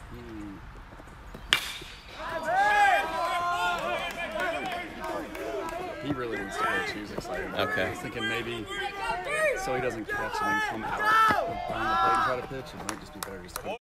He really needs to go too. He's excited. Okay. I was thinking maybe so he doesn't catch and then come out on the plate and try to pitch. It might just be better just to